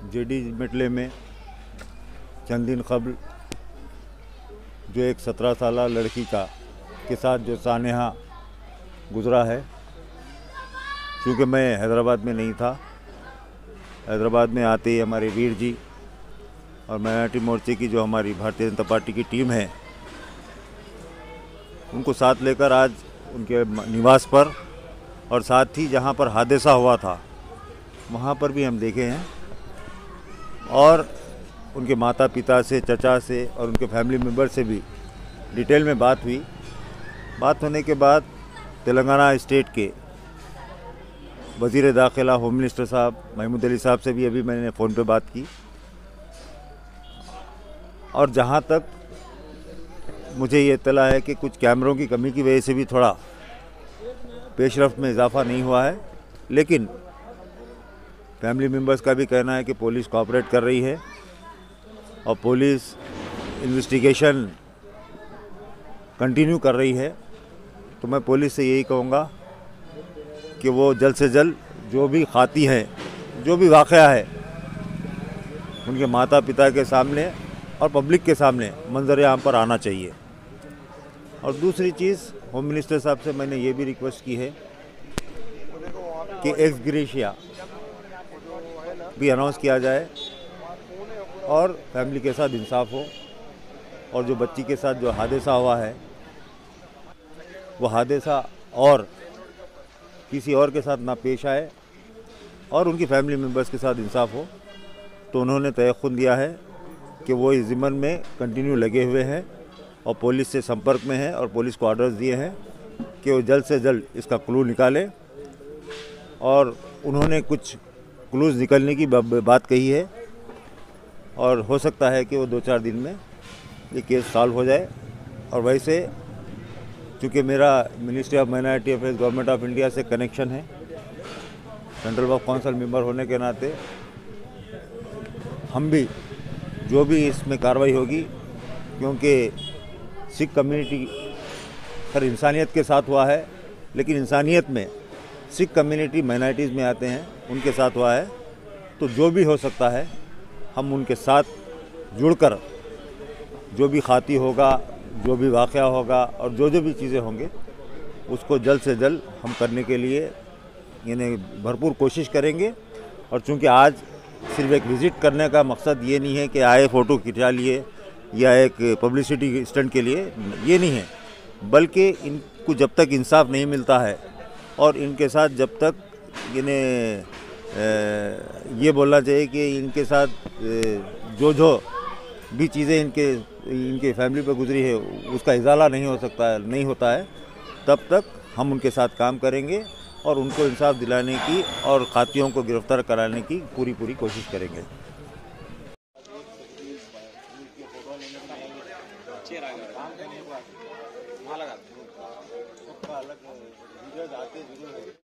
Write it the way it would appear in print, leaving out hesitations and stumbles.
JD मिटले में चंद दिन कबल जो एक 17 साल लड़की के साथ जो सानेहा गुज़रा है, क्योंकि मैं हैदराबाद में नहीं था। हैदराबाद में आते ही हमारे वीर जी और माइनॉरिटी मोर्चे की जो हमारी भारतीय जनता पार्टी की टीम है, उनको साथ लेकर आज उनके निवास पर और साथ ही जहां पर हादसा हुआ था वहां पर भी हम देखे हैं और उनके माता पिता से, चचा से और उनके फैमिली मेम्बर से भी डिटेल में बात हुई। बात होने के बाद तेलंगाना स्टेट के वज़ीर दाखिला होम मिनिस्टर साहब महमूद अली साहब से भी अभी मैंने फ़ोन पे बात की और जहां तक मुझे ये इत्तला है कि कुछ कैमरों की कमी की वजह से भी थोड़ा पेशरफ्त में इजाफा नहीं हुआ है, लेकिन फैमिली मेम्बर्स का भी कहना है कि पुलिस कोऑपरेट कर रही है और पुलिस इन्वेस्टिगेशन कंटिन्यू कर रही है। तो मैं पुलिस से यही कहूँगा कि वो जल्द से जल्द जो भी खाती हैं, जो भी वाक़या है, उनके माता पिता के सामने और पब्लिक के सामने मंजर आम पर आना चाहिए। और दूसरी चीज़, होम मिनिस्टर साहब से मैंने ये भी रिक्वेस्ट की है कि एक्स ग्रेशिया भी अनाउंस किया जाए और फैमिली के साथ इंसाफ हो और जो बच्ची के साथ जो हादसा हुआ है वो हादसा और किसी और के साथ ना पेश आए और उनकी फैमिली मेम्बर्स के साथ इंसाफ हो। तो उन्होंने तयख्खुन दिया है कि वो इस ज़िम्मन में कंटिन्यू लगे हुए हैं और पुलिस से संपर्क में है और पुलिस को ऑर्डर्स दिए हैं कि वो जल्द से जल्द इसका क्लू निकाले। और उन्होंने कुछ क्लूज़ निकलने की बात कही है और हो सकता है कि वो 2-4 दिन में ये केस सॉल्व हो जाए। और वैसे चूँकि मेरा ministry of minority affairs government of India से कनेक्शन है, सेंट्रल वर्क काउंसिल मेंबर होने के नाते हम भी जो भी इसमें कार्रवाई होगी, क्योंकि सिख कम्युनिटी हर इंसानियत के साथ हुआ है, लेकिन इंसानियत में सिख कम्युनिटी माइनॉरिटीज़ में आते हैं, उनके साथ हुआ है। तो जो भी हो सकता है हम उनके साथ जुड़कर जो भी खाती होगा, जो भी वाक़या होगा और जो भी चीज़ें होंगे उसको जल्द से जल्द हम करने के लिए यानी भरपूर कोशिश करेंगे। और चूँकि आज सिर्फ एक विज़िट करने का मकसद ये नहीं है कि आए फ़ोटो खिंचा लिए या एक पब्लिसिटी स्टंट के लिए, ये नहीं है, बल्कि इनको जब तक इंसाफ नहीं मिलता है और इनके साथ जब तक ये बोलना चाहिए कि इनके साथ जो भी चीज़ें इनके फैमिली पर गुजरी है उसका इजाला नहीं होता है, तब तक हम उनके साथ काम करेंगे और उनको इंसाफ दिलाने की और खातियों को गिरफ्तार कराने की पूरी कोशिश करेंगे। अलग वीडियोज आते जरूर है।